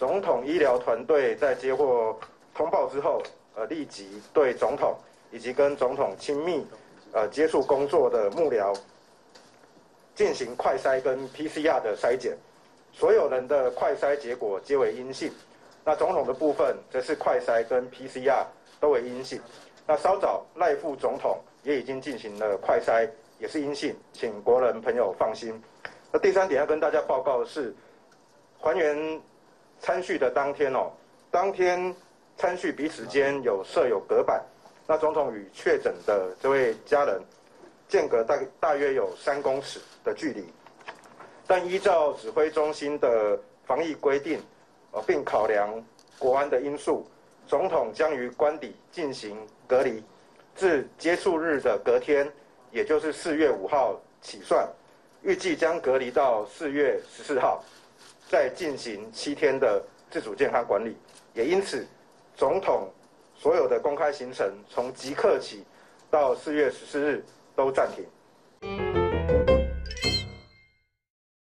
总统医疗团队在接获通报之后，立即对总统以及跟总统亲密接触工作的幕僚进行快筛跟 PCR 的筛检，所有人的快筛结果皆为阴性。那总统的部分则是快筛跟 PCR 都为阴性。那稍早赖副总统也已经进行了快筛，也是阴性，请国人朋友放心。那第三点要跟大家报告的是，还原参叙的当天当天参叙彼此间设有隔板，那总统与确诊的这位家人间隔大约有3公尺的距离，但依照指挥中心的防疫规定，并考量国安的因素，总统将于官邸进行隔离，自接触日的隔天，也就是4月5号起算，预计将隔离到4月14号，再进行7天的自主健康管理。也因此，总统所有的公开行程从即刻起到4月14日都暂停。